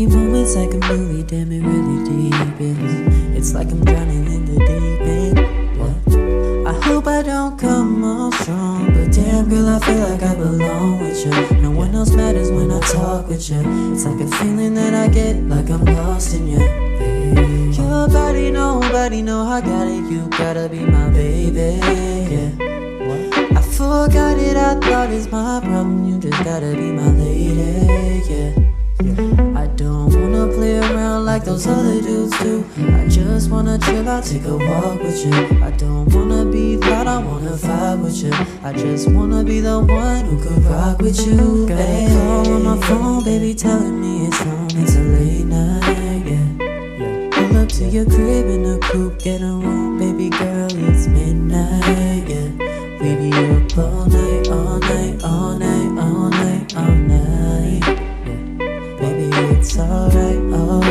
Funny moments like a movie, damn it really deep in. It's like I'm drowning in the deep end. Yeah. I hope I don't come off strong, but damn girl, I feel like I belong with you. No one else matters when I talk with you. It's like a feeling that I get, like I'm lost in you. Your body, nobody know I got it. You gotta be my baby. Yeah. I forgot it, I thought it's my problem. You just gotta be my lady. Yeah. I don't wanna play around like those other dudes do. I just wanna chill out, take a walk with you. I don't wanna be loud, I wanna vibe with you. I just wanna be the one who could rock with you. Got a call on my phone, baby, telling me it's wrong. It's a late night, yeah. Pull up to your crib in a coupe, get a room, baby girl, it's midnight, yeah. We be up all night, all night, all night, all night, all night. Baby, it's alright, alright.